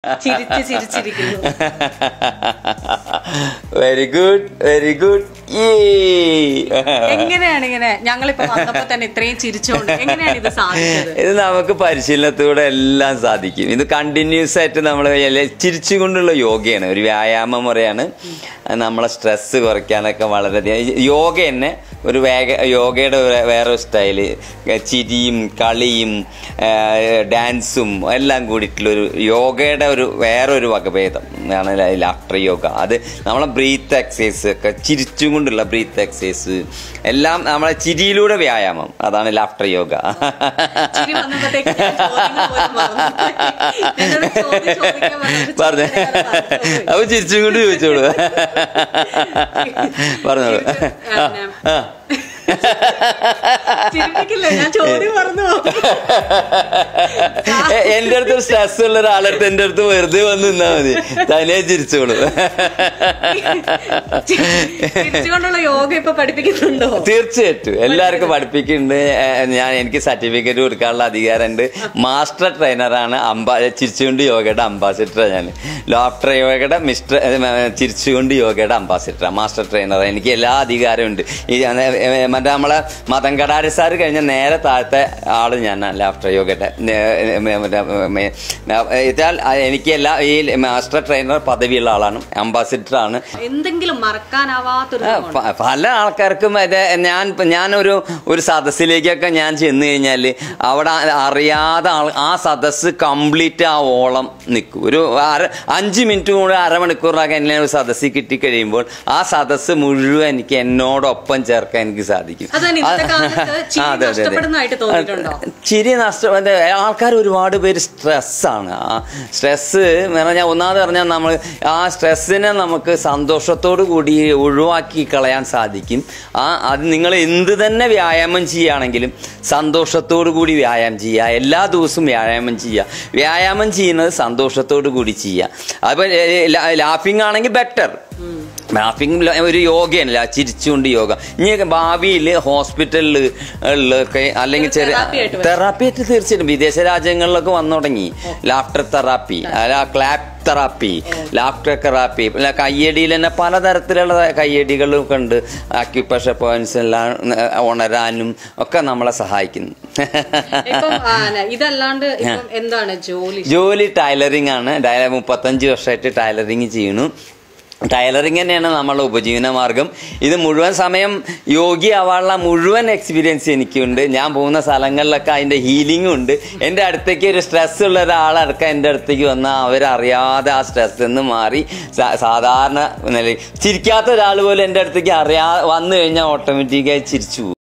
Very good very good. എങ്ങനെയാണ് ഇങ്ങനെ ഞങ്ങളിപ്പോ വന്നപ്പോ തന്നെ ഇത്രയും ചിരിച്ചോണ്ട് എങ്ങനെയാണ് ഇത് സാധിച്ചത്? ഇത് നമുക്ക് പരിശീലനത്തിലൂടെ എല്ലാം സാധിക്കും. ഇത് കണ്ടിന്യൂസ് ആയിട്ട് നമ്മൾ ചിരിച്ചുകൊണ്ടുള്ള യോഗയാണ്, ഒരു വ്യായാമ മുറയാണ്. നമ്മളെ സ്ട്രെസ് കുറയ്ക്കാനൊക്കെ വളരെയധികം യോഗ തന്നെ ഒരു യോഗയുടെ വേറെ സ്റ്റൈല്, ചിരിയും കളിയും ഡാൻസും എല്ലാം കൂടിയിട്ടുള്ളൊരു യോഗയുടെ വേറൊരു വകഭേദം ആണ് ലാഫ്റ്റർ യോഗ. അത് നമ്മളെ ബ്രീത്ത് എക്സസൈസ് ഒക്കെ, ചിരിച്ചും കൊണ്ടുള്ള ബ്രീത്ത് എക്സസൈസ് എല്ലാം നമ്മളെ ചിരിയിലൂടെ വ്യായാമം, അതാണ് ലാഫ്റ്റർ യോഗ. പറഞ്ഞ അപ്പൊ ചിരിച്ചും കൊണ്ട് ചോദിച്ചോളൂ. പറഞ്ഞോളൂ. എന്റെ അടുത്ത് സ്ട്രെസ് ഉള്ള ഒരാളടുത്ത് എന്റെ അടുത്ത് വെറുതെ വന്ന് നിന്നാ മതി, തനിയെ ചിരിച്ചോളൂ. തീർച്ചയായിട്ടും എല്ലാവർക്കും പഠിപ്പിക്കുന്നുണ്ട്. എനിക്ക് സർട്ടിഫിക്കറ്റ് കൊടുക്കാനുള്ള അധികാരമുണ്ട്. മാസ്റ്റർ ട്രെയിനറാണ്, ചിരിച്ചുകൊണ്ട് യോഗയുടെ അംബാസിഡർ. ഞാൻ ലാഫ്റ്റർ യോഗയുടെ ചിരിച്ചുകൊണ്ട് യോഗയുടെ അംബാസിഡർ, മാസ്റ്റർ ട്രെയിനർ. എനിക്ക് എല്ലാ അധികാരമുണ്ട്. മറ്റേ നമ്മളെ മതം കടാരി സാർ കഴിഞ്ഞ നേരെ താഴത്തെ ആള് ഞാൻ ലാഫ്റ്റർ യോഗയുടെ. എനിക്ക് എല്ലാ ഈ മാസ്റ്റർ ട്രെയിനർ പദവിയുള്ള ആളാണ്, അംബാസിഡർ ആണ്. എന്തെങ്കിലും മറക്കാനാവാത്തൊരു പല ആൾക്കാർക്കും ഞാനൊരു സദസ്സിലേക്കൊക്കെ ഞാൻ ചെന്ന് കഴിഞ്ഞാൽ അവിടെ അറിയാതെ ആ സദസ്സ് കംപ്ലീറ്റ് ആ ഓളം നിൽക്കും. ഒരു 5 മിനിറ്റ് കൂടെ അരമണിക്കൂറിനൊക്കെ എന്നെ ഒരു സദസ്സിൽ കിട്ടിക്കഴിയുമ്പോൾ ആ സദസ്സ് മുഴുവൻ എനിക്ക് എന്നോടൊപ്പം ചേർക്കാൻ എനിക്ക് സാധിക്കും. ചിരി ആൾക്കാർ ഒരുപാട് പേര് സ്ട്രെസ്സാണ്. സ്ട്രെസ് പറഞ്ഞാൽ ഒന്നാമത് പറഞ്ഞാൽ നമ്മൾ ആ സ്ട്രെസ്സിനെ നമുക്ക് സന്തോഷത്തോടു കൂടി ഒഴിവാക്കി കളയാൻ സാധിക്കും. അത് നിങ്ങൾ എന്ത് തന്നെ വ്യായാമം ചെയ്യുകയാണെങ്കിലും സന്തോഷത്തോടു കൂടി വ്യായാമം ചെയ്യുക. എല്ലാ ദിവസവും വ്യായാമം ചെയ്യുക. വ്യായാമം ചെയ്യുന്നത് സന്തോഷത്തോടു കൂടി ചെയ്യുക. അപ്പോൾ ലാഫിംഗ് ആണെങ്കിൽ ബെറ്റർ. ലാഫിംഗ് ഒരു യോഗയല്ല, ചിരിച്ചുകൊണ്ട് യോഗ. ഇനി ഭാവിയിൽ ഹോസ്പിറ്റലിലൊക്കെ അല്ലെങ്കിൽ ചെറിയ തെറാപ്പി ആയിട്ട് തീർച്ചയായിട്ടും വിദേശ രാജ്യങ്ങളിലൊക്കെ വന്നു തുടങ്ങി. Laughter therapy, clap therapy, laughter therapy. കയ്യടിയിൽ തന്നെ പലതരത്തിലുള്ള കയ്യടികളൊക്കെ ഉണ്ട്. അക്യുപ്രഷർ പോയിന്റ്സ് എല്ലാം ഉണരാനും ഒക്കെ നമ്മളെ സഹായിക്കുന്നു. ഇതല്ലാണ്ട് എന്താണ് ജോലി? ടൈലറിംഗ് ആണ്. 35 വർഷമായിട്ട് ടൈലറിങ് ചെയ്യുന്നു. ടൈലറിങ് തന്നെയാണ് നമ്മളുടെ ഉപജീവന മാർഗം. ഇത് മുഴുവൻ സമയം യോഗി ആവാനുള്ള മുഴുവൻ എക്സ്പീരിയൻസ് എനിക്കുണ്ട്. ഞാൻ പോകുന്ന സ്ഥലങ്ങളിലൊക്കെ അതിൻ്റെ ഹീലിംഗും ഉണ്ട്. എൻ്റെ അടുത്തേക്ക് ഒരു സ്ട്രെസ് ഉള്ള ഒരാളടക്കം എൻ്റെ അടുത്തേക്ക് വന്നാൽ അവരറിയാതെ ആ സ്ട്രെസ്സിൽ നിന്ന് മാറി സാധാരണ നിലയിൽ ചിരിക്കാത്ത ഒരാൾ പോലും എൻ്റെ അടുത്തേക്ക് വന്നു കഴിഞ്ഞാൽ ഓട്ടോമാറ്റിക്കായി ചിരിച്ചു പോകും.